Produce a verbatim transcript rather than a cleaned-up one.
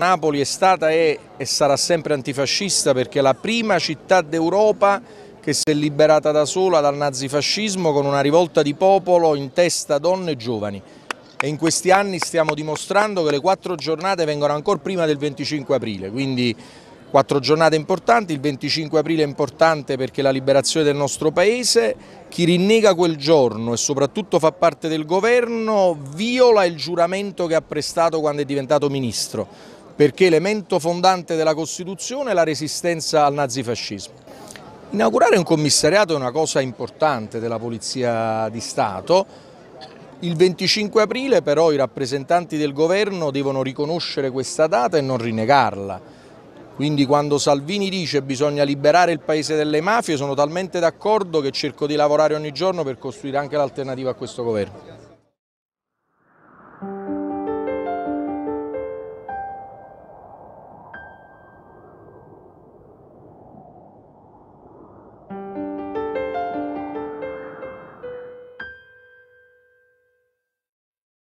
Napoli è stata è, e sarà sempre antifascista perché è la prima città d'Europa che si è liberata da sola dal nazifascismo con una rivolta di popolo in testa donne e giovani. E in questi anni stiamo dimostrando che le quattro giornate vengono ancora prima del venticinque aprile, quindi quattro giornate importanti. Il venticinque aprile è importante perché è la liberazione del nostro paese. Chi rinnega quel giorno e soprattutto fa parte del governo viola il giuramento che ha prestato quando è diventato ministro, perché elemento fondante della Costituzione è la resistenza al nazifascismo. Inaugurare un commissariato è una cosa importante della Polizia di Stato. Il venticinque aprile però i rappresentanti del governo devono riconoscere questa data e non rinnegarla. Quindi quando Salvini dice che bisogna liberare il paese dalle mafie sono talmente d'accordo che cerco di lavorare ogni giorno per costruire anche l'alternativa a questo governo.